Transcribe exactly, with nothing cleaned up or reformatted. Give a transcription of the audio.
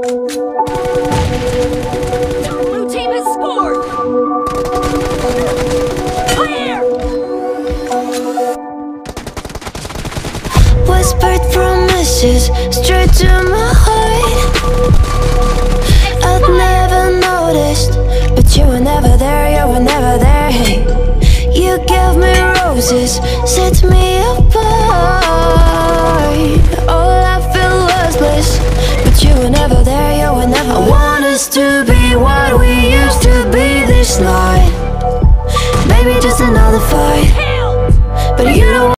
Blue team has scored! Clear! Whispered promises straight to my heart. I'd never noticed, but you were never there, you were never there. Hey, you gave me roses, set me apart. All I felt was bliss, but you were never there, you were never. I want us to be what we used to be this night. Maybe just another fight.